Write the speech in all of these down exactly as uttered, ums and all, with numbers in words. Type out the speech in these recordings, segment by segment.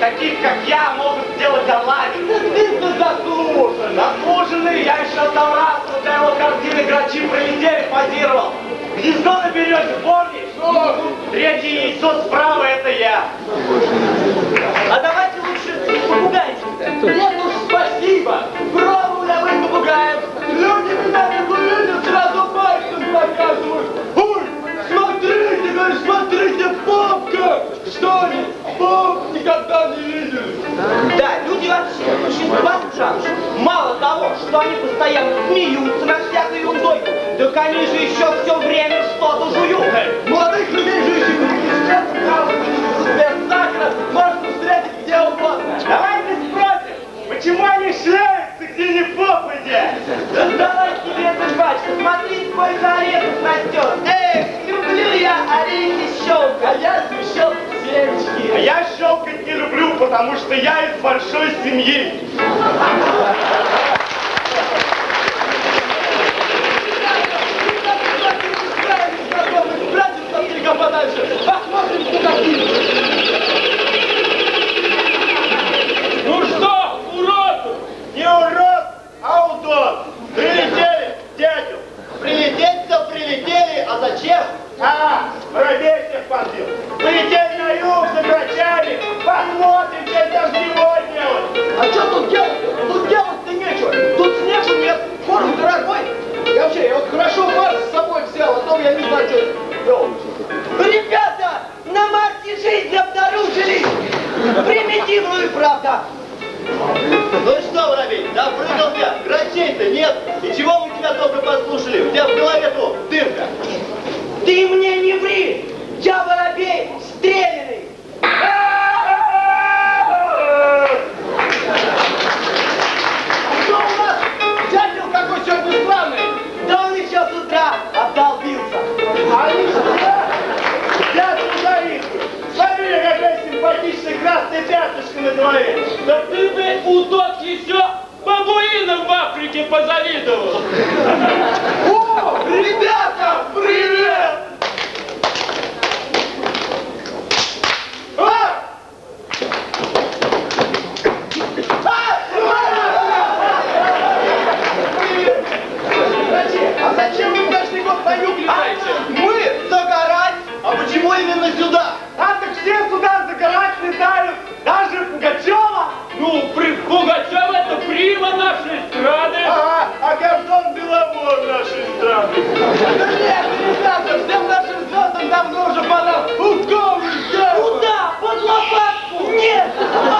таких, как я, могут сделать орлами. Ты заслужен. Заслуженный. Я еще там раз, когда его картины грачи пролетели, позировал. Гнездо на березе, помнишь? Ну, третье яйцо справа, это я. А давайте лучше попугайчик. Нет уж, спасибо. Пробовали вы попугаев. Люди меня не увидят, сразу пальцем показывают. Ой, смотрите, говорю, смотрите, попка. Что они, поп никогда не видели. Да, люди вообще очень подчанцы. Мало того, что они постоянно смеются на всякой ерундой, так они же еще все время что-то жуют. Молодых людей же еще без сахара можно встретить где угодно. Давайте спросим, почему они шляются, где не попадя? Да давай тебе это, батюшка, смотри, сколько орехов растет. Эх, люблю я орехи щелкать. А я щелкать семечки. А я щелкать не люблю, потому что я из большой семьи. Подальше. Посмотрим, кто какие. Ну что, урод? Не урод, а удот. Прилетели, дядю. Прилететь-то прилетели, а зачем? А, воробей всех подбил. Прилетели на юг за грачами. Посмотрим, что там зимой делать. А что тут делать? Тут делать-то нечего. Тут снегу нет, корм дорогой. И вообще, я вот хорошо Марс с собой взял, а то я не знаю, что делать. Ребята, на Марсе жизнь обнаружили! Примитивную, правда! Ну что, воробей, допрыгался? Грачей-то нет! И чего мы тебя только послушали? У тебя в голове-то дырка! Ты мне не ври! Я воробей стрелянный! Что у нас? Дятел какой сегодня славный! Да он еще с утра обдолбился! А ничего! Я туда иду. Смотри, какая симпатичная красная пятнышко на голове. Да ты бы, удот, еще бабуинам в Африке позавидовал. О, ребята, привет! А! А зачем вы каждый год на юг летаете? Мы загорать. А почему именно сюда? А так все сюда загорать летают. Даже Пугачева. Ну, при... Пугачева это прима нашей страны. Ага, а Гордон Беломор нашей страны. Да нет, ребята, всем нашим звездам давно уже пора в голову. Куда? Под лопатку? Нет,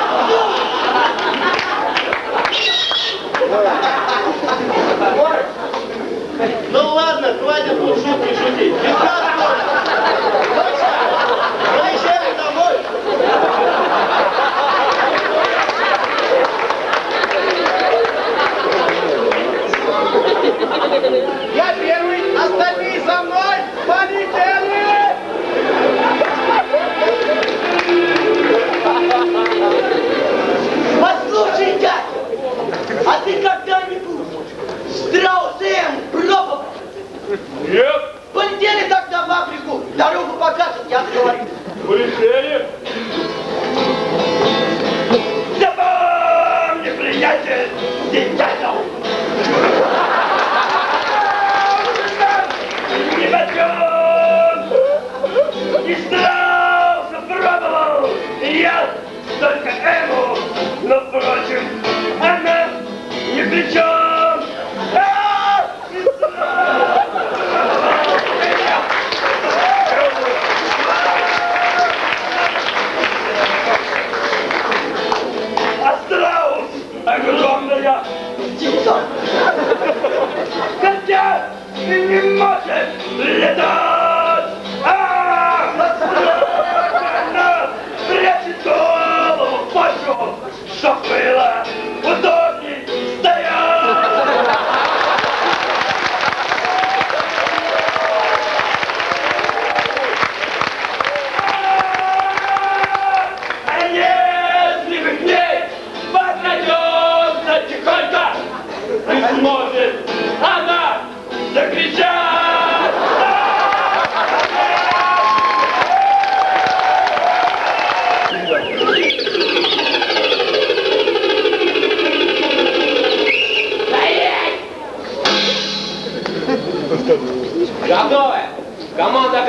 ну ладно, хватит тут шутки шутить. Поезжай домой. Я первый, остальные за мной.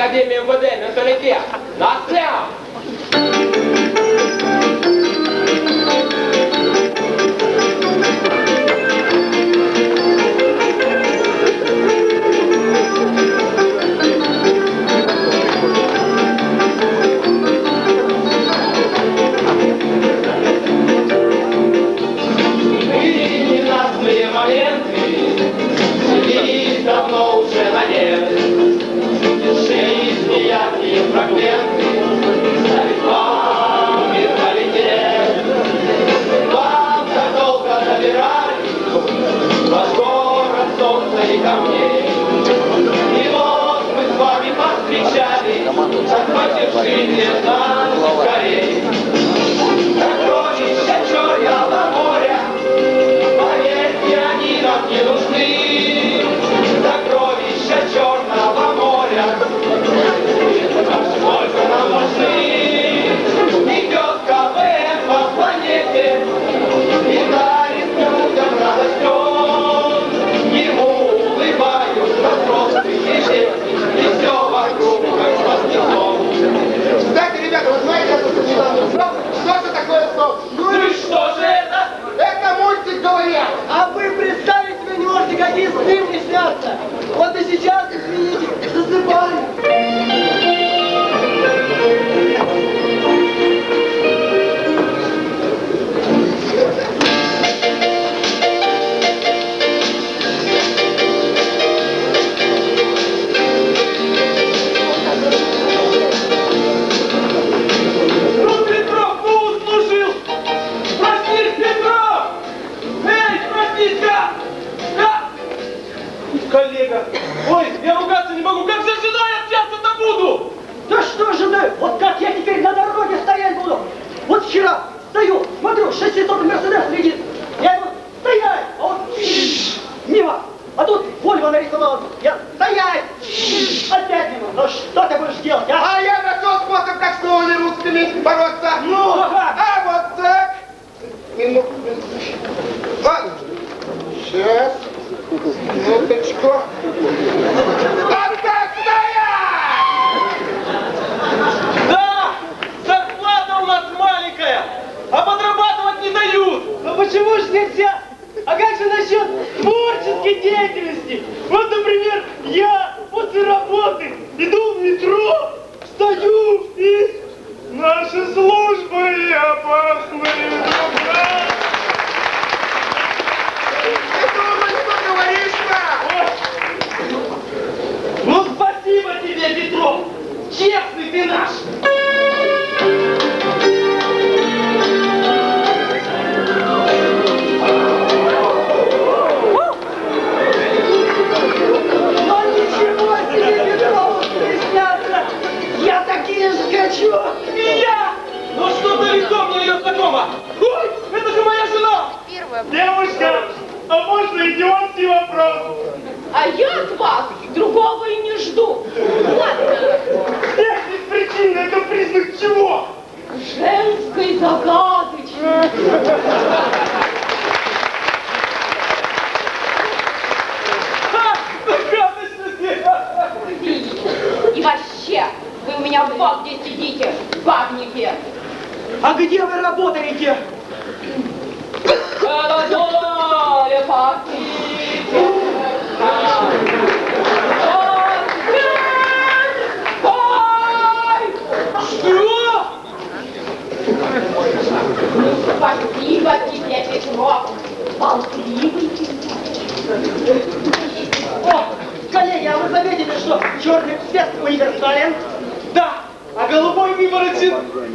Академии эм вэ дэ, менталитет. На сцену! Давно уже на нет, жизни яркие фрагменты, ставит вам менталитет. Вам так долго добирались ваш город солнца и камней. И вот мы с вами повстречались, захватив жизнь нас скорей. Сокровища Черного моря, поверьте, они нам не нужны. Сокровища Черного моря, сколько нам нужны. Идет ка вэ эм по планете и дарит людям радость он. Ему улыбаются взрослые дети, и все вокруг как пластиком. Кстати, ребята, вы знаете, что, что же такое сон? Ну и что же это? Это мультик «Говорят». А вы представить себе не можете, какие сны мне снятся. Вот и сейчас, извините, засыпаю. Ну, Петров, ну услужил! Простись, Петров! Эй, простись-ка! Да! Коллега, ой, я ругаться не могу, как же с женой общаться-то буду? Да что же ты? Вот как я теперь на дороге стоять буду? Вот вчера стою, смотрю, шестисотый Мерседес летит. Я ему стоять, а он мимо. А тут Вольво нарисовалась. Я стоять, опять мимо. Ну что ты будешь делать, а? А я нашел способ, как с новыми русскими бороться. Ну, как? А вот так. Минутку. Вот. Сейчас. Минуточку. Вот так стоять! Да, зарплата у нас маленькая, а подрабатывать не дают. Ну почему же нельзя? А как же насчет творческой деятельности? Вот, например, я после работы иду в метро, встаю и... Наши службы опасные друзья. Ты думаешь, что говоришь-то? Ну спасибо тебе, Петров! Честный ты наш! Ну ничего себе, Петров, приснятся! Я такие же хочу! И я! Ну что-то лицо мне ее знакомо. Ой, это же моя жена! Девушка, а можно идиотский вопрос? А я от вас другого и не жду. Ладно, Эх, беспричинно, это признак чего? женской загадочности. Ха! Загадочности! И вообще, вы у меня вот где сидите, бабники. А где вы работаете? Это доля пахните. Что? Спасибо тебе, Петров. Болтливый. О, коллеги, а вы заметили, что черный цвет универсален? Да, а голубой выворотен.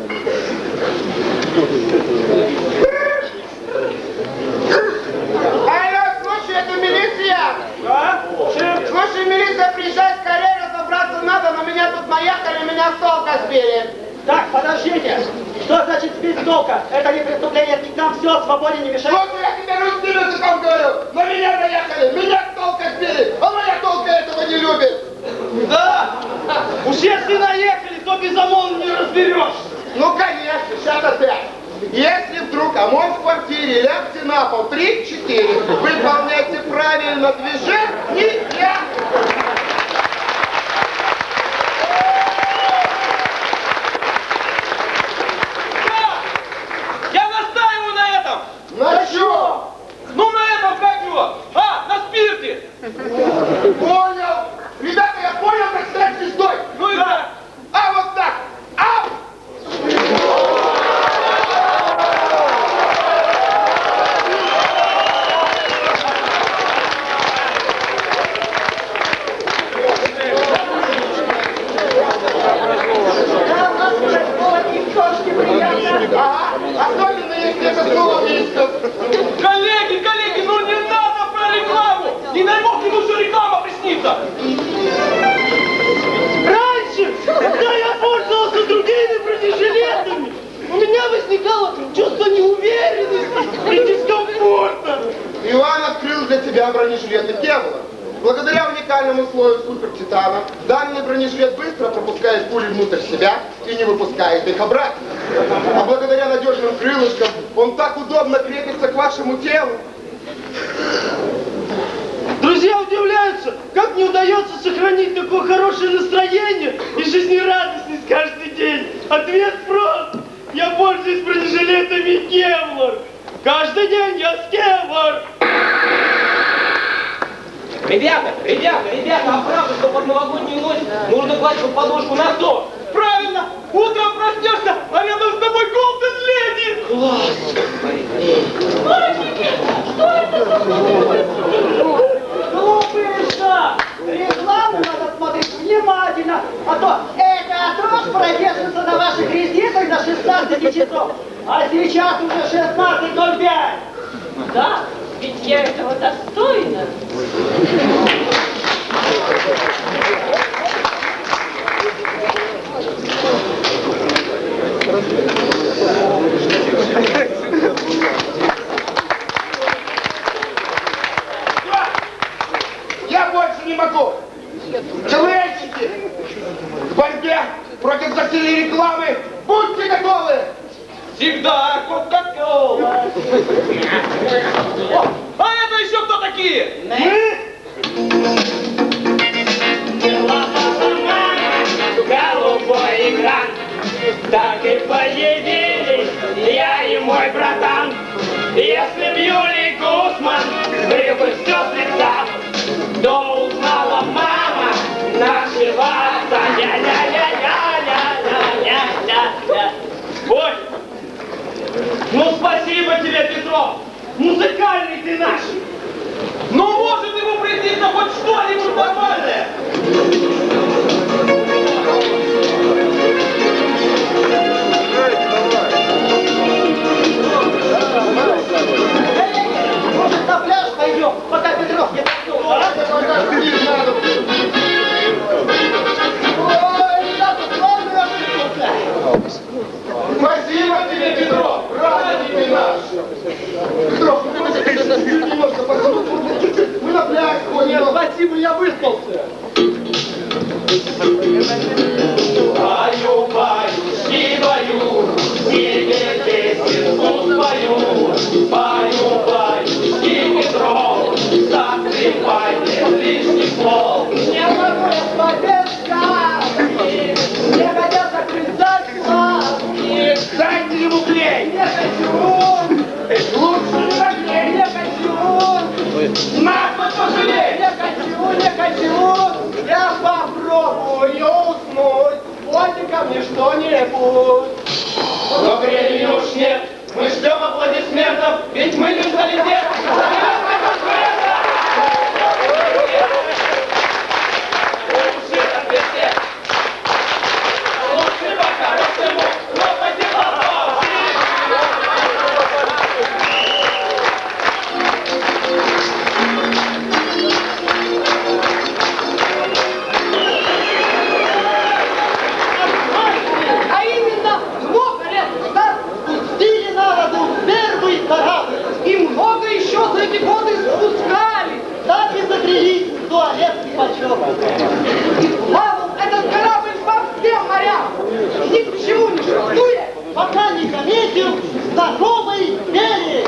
Алло, слушай, это милиция. А? Шеф? Слушай, милиция, приезжай скорее, разобраться надо, но меня тут наехали, меня с толка сбили. Так, подождите. Что значит сбить с толка? Это не преступление, к нам все, свободе не мешает. Слушай, я тебе русским языком говорю, на меня наехали, меня с толка сбили, а моя толка этого не любит. Да! Уж если наехали, то без ОМОНа не разберешь. Ну, конечно, сейчас опять. Если вдруг ОМОН в квартире, лягте на пол, три-четыре, выполняйте правильно движение. Коллеги, коллеги, ну не надо про рекламу! Не дай бог ему все реклама приснится! Раньше, когда я пользовался другими бронежилетами, у меня возникало чувство неуверенности и дискомфорта. Иван открыл для тебя бронежилеты Кевлар. Благодаря уникальному слою супертитана данный бронежилет быстро пропускает пули внутрь себя и не выпускает их обратно. А благодаря надежным крылышкам он так удобно крепится к вашему телу. Друзья удивляются, как мне удается сохранить такое хорошее настроение и жизнерадостность каждый день. Ответ прост. Я пользуюсь бронежилетами Кевлар. Каждый день я с Кевлар. Ребята, ребята, ребята, а правда, что под новогоднюю ночь нужно класть под подушку на сон? Правильно! Утром проснешься, а рядом с тобой Голден Леди! Мальчики, что это за Глупыша! Рекламу надо смотреть внимательно, а то эта дрожь продержится на ваших ресницах до шестнадцати часов, а сейчас уже шестнадцать ноль пять. Да, ведь я этого достойна. Я больше не могу. КВНщики, к борьбе против засильной рекламы будьте готовы. Всегда Кока-Кола! А это еще кто такие? Голубой экран, так и появились я и мой братан. Если б Юлий Гусман сбрил бы все с лица, то узнала мама нашиваться. Я-я-я-я-я-я-я-я. Ой! Ну спасибо тебе, Петров! Музыкальный ты наш! Ну может ему прийти на хоть что-нибудь нормальное! Может, на пляж пойдем, пока Петров не пошел? Ой, ребята, славно ошибался. Спасибо тебе, Петров. Рады тебе наш. Петров, ну немножко посмотрим. Мы на пляж ходим. Спасибо, я выспался. Баю, баю, сиваю, тебе песенку спою. Баю, баю, си Петров, засыпайте лишний слов. Не могу я смотреть сказки, не хотят закрыть глазки. Дайте ему клей. Не хочу, Лучше не наклей. не хочу, На, пожалей. не хочу, не хочу. Я попробую уснуть, спойте ко мне что-нибудь. Но времени уж нет, мы ждем аплодисментов, ведь мы менталитет. Лучше по-хорошему, но по-деловому. А именно, много лет назад пустили на воду первый корабль. И много еще за эти годы спускали. Так и забрелись в туалет и почем. И плавал этот корабль по всем морям. Ни к чему не шагнуя, пока не заметил знакомый берег.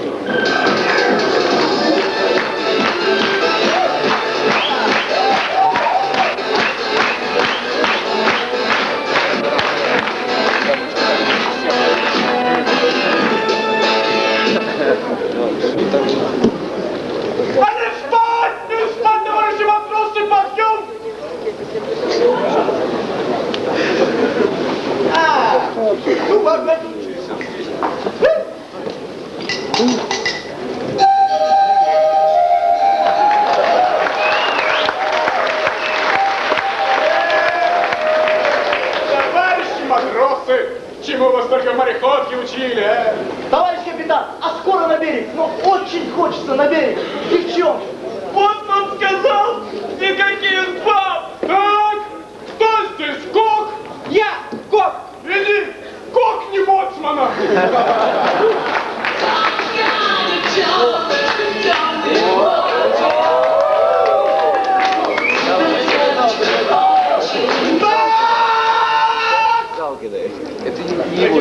А не встать! Не встать, товарищи матросы, подъем! А, ну ладно. Товарищи матросы, чему вас только мореходки учили, а? Товарищи капитан, а скоро на берег. Но очень хочется на берег. Девчонки. Вот он сказал, никаких баб. Так, кто здесь кок? Я, кок. Или кок не боцмана. Это не его.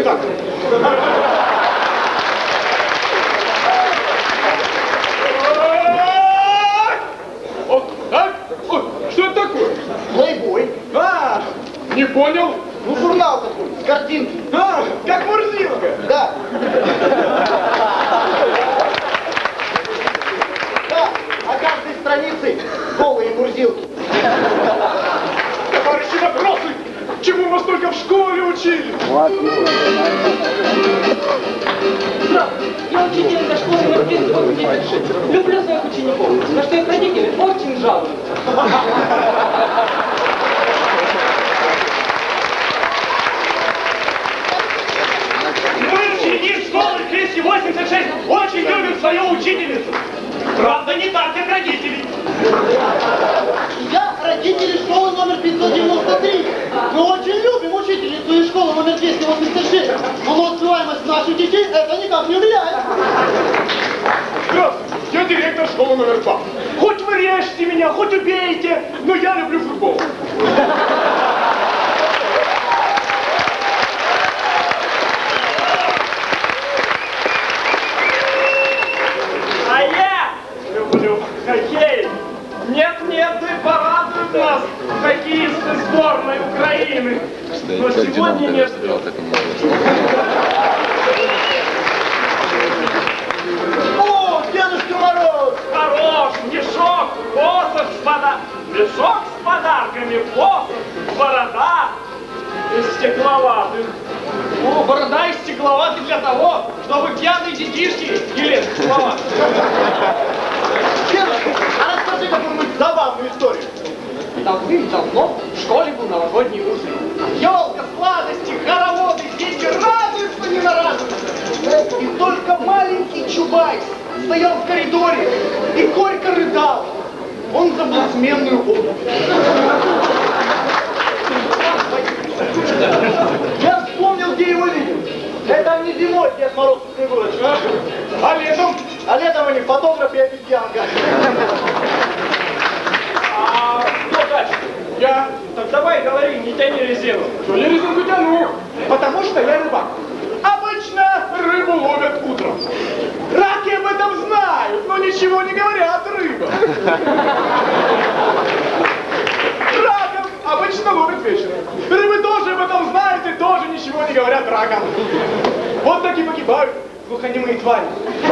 Так? Ой, что это такое? Плейбой. А, не понял. Ну, журнал такой, с картинки. А, как Мурзилка. Да. Да, на каждой странице голые мурзилки. Товарищи вопросы, чему вас только в школе учили? Здравствуйте, я учитель до школы номер тридцать. Люблю своих учеников, на что их родители очень жалуются. Мы, ученики школы двести восемьдесят шесть, очень любим свою учительницу. Правда, не так, как родители. Я родители школы номер пятьсот девяносто три. Мы очень любим учительницу из школы номер двести восемьдесят шесть. Но успеваемость наших детей это никак не влияет. Здравствуйте, я директор школы номер два. Хоть вы режьте меня, хоть убейте, но я люблю футбол. А я люблю хоккей. Нет-нет, и порадуют нас хоккеисты сборной Украины. Но сегодня нет. О, Дедушка Мороз! Хорош, мешок, посох с пода... Мешок с подарками, посох, борода из стекловатых. О, борода из стекловатых для того, чтобы пьяные детишки или стекловатых. Дедушка, а расскажи какую-нибудь забавную историю. Давным-давно в школе был новогодний ужин. Елка, сладости, хороводы, дети радуются, не нарадуются. И только маленький Чубайс стоял в коридоре и горько рыдал. Он забыл сменную обувь. Я вспомнил, где его видел. Это не зимой Дед Мороз с Снегурочкой. А летом? А летом они фотограф и обезьянка. А кто дальше? Я. Так давай говори, не тяни резину. Что я резинку тяну? Потому что я рыбак. Обычно рыбу ловят утром. Раки об этом знают, но ничего не говорят рыбам. Раков обычно ловят вечером. Рыбы тоже об этом знают и тоже ничего не говорят ракам. Вот так и погибают глухонемые твари.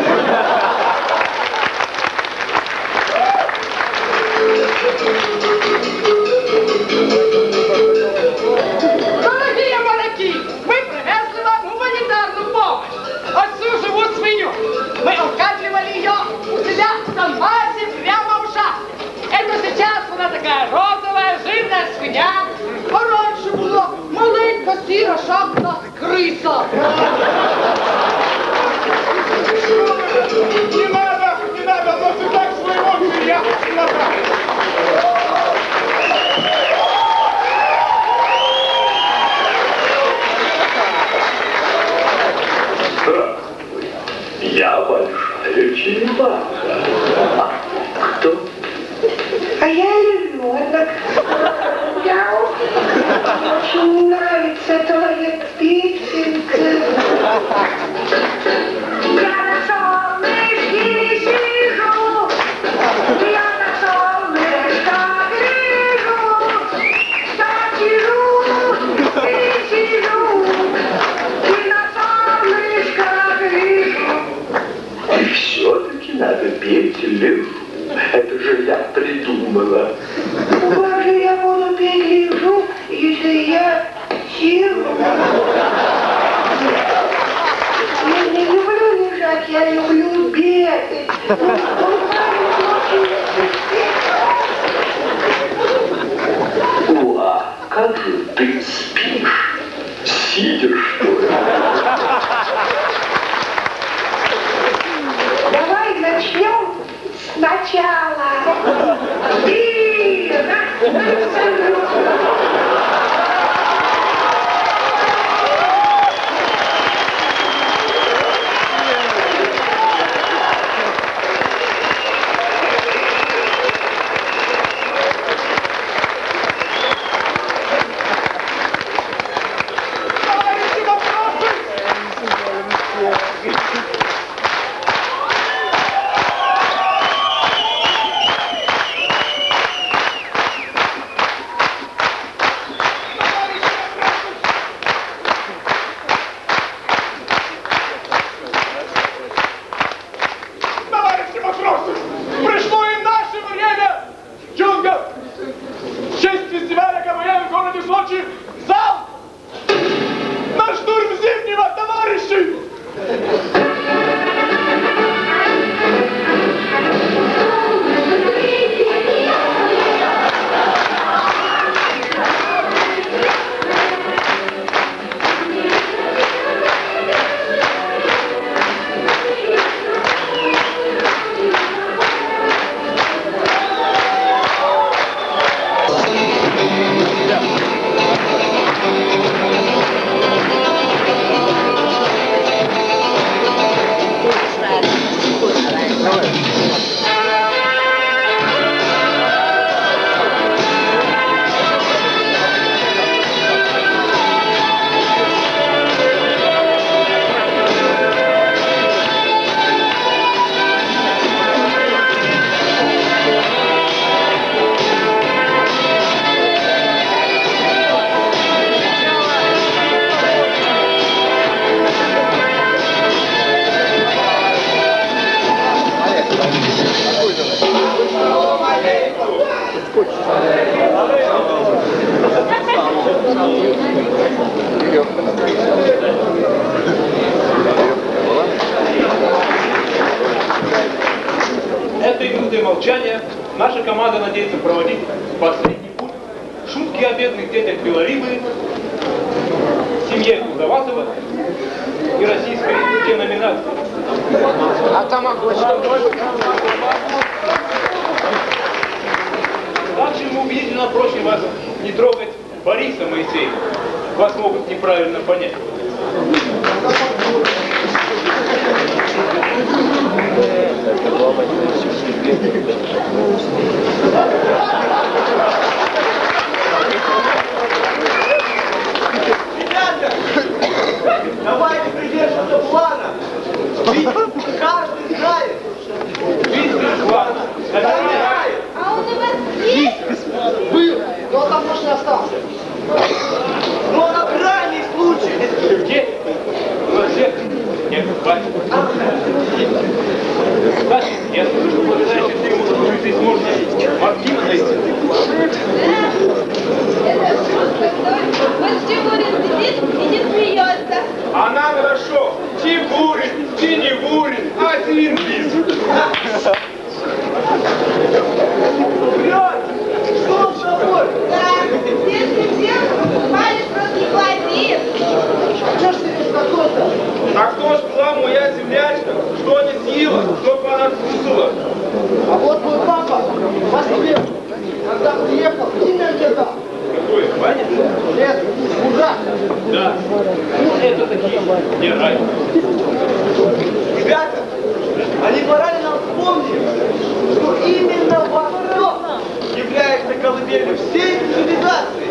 Дорогие моряки, мы привезли вам гуманитарную помощь. Отцу живут свинью. Мы укатывали ее у себя в Донбассе прямо в шахте. Это сейчас она такая розовая, жирная свинья. А раньше была маленькая сіра шахта крыса. Не надо, не надо, просто так своего зверя не надо. Здравствуй, я большая черепаха. А кто? А я львенок. Мяу. Очень нравится твоя песенка. Я на солнышке сижу, я на солнышко гляжу, я сижу и сижу, и на солнышко гляжу. И все-таки надо петь лежу. Это же я придумала. Как же я буду петь лежу, если я сижу? Я не люблю лежать, я люблю бегать. Ну, а как же ты спишь? Сидишь, что ли? Этой минутой молчания наша команда надеется проводить последний путь. Шутки о бедных детях Белорибы, семье Кузоватова и российской деноминации. А там Также мы убедительно просим вас не трогать Бориса Моисеева. Вас могут неправильно понять. Ребята, давайте придерживаться плана. Ведь каждый знает. Ведь без плана. Знает. А он у вас есть? Был, но там может не остался. Но на крайний случай. Где? У нас всех нет, хватит. Кстати, я слышу, что благодаря счастливому случаю здесь можно Мартина найти. Вот Тимурин сидит и не смеется. А нам хорошо. Тимурин, ты не бурин, а Тимбиз. Врет! Что он с тобой? Да, если всем палец просто не хватит. Что ж ты такой-то? А кто ж была моя землячка? Что не съела, что она вкусила? А вот мой папа в Москве, когда приехал, имя мне дал. Какой? Ваня? Нет, мужак. Да. Ну, это такие не рай. Ребята, а не пора ли нам вспомнить, что именно Восток является колыбелью всей цивилизации?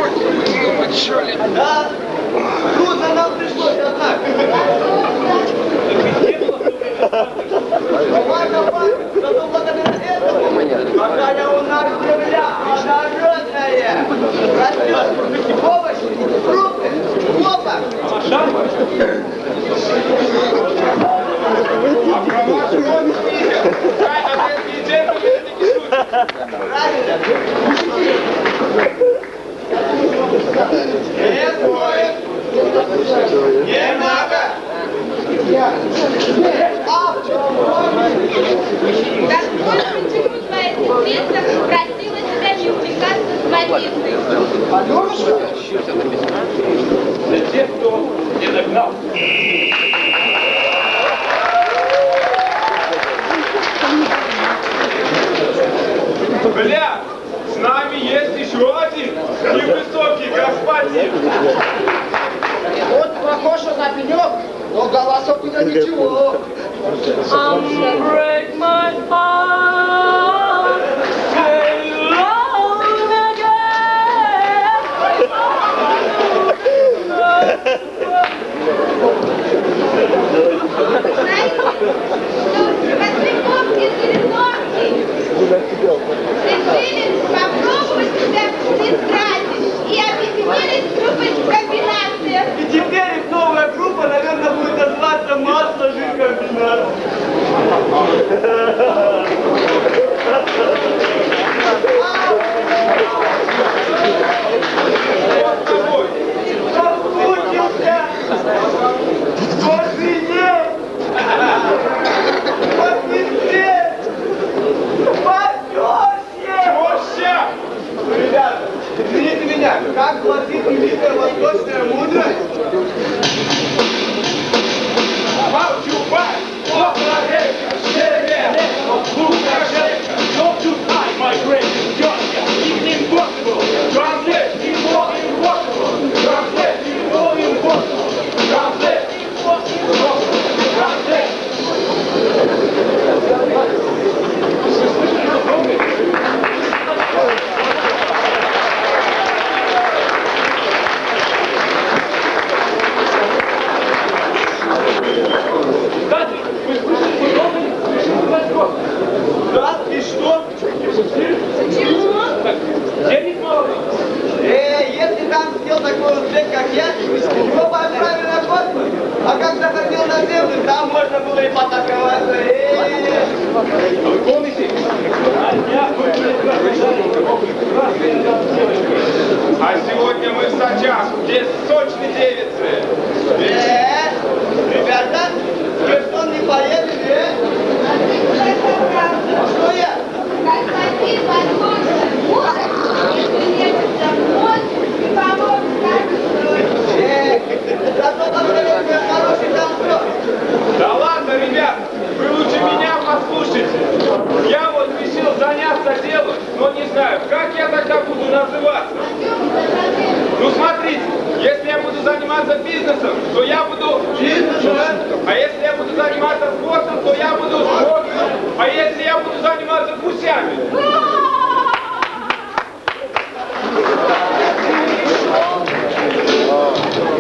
Да, трудно нам пришлось, однако. Ладно, ладно, зато благодаря этому, какая у нас земля плодородная, растет овощи, фрукты, хлопок. А про вашу маму видел? Дай на детский день, вы это не шутите. Правильно. Не стоит. Не надо. Так вот почему твоя сестрица просила тебя не увлекаться с водицей. Для тех, кто не догнал. Бля, с нами есть еще один невысокий господин. Вот похож он на пенек, но голосок у него ничего. Break my heart, say long Решили попробовать себя истратить и объединились в группой комбинации. И теперь их новая группа, наверное, будет называться «Масло жиркомбинат». Смотри, потакала. Вы помните? А сегодня мы в Сочах, где сочные девицы. Э, ребята, вы что, не поедете, э? Что я? Господин послушай, вот, приедет домой и поможет как Э, зато вам дает хороший танцор. Да ладно, ребят, вы лучше меня послушайте. Я вот решил заняться делом, но не знаю, как я тогда буду называться. Ну смотрите, если я буду заниматься бизнесом, то я буду бизнесом. А если я буду заниматься спортом, то я буду спортом. А если я буду заниматься гусями? Хорошо.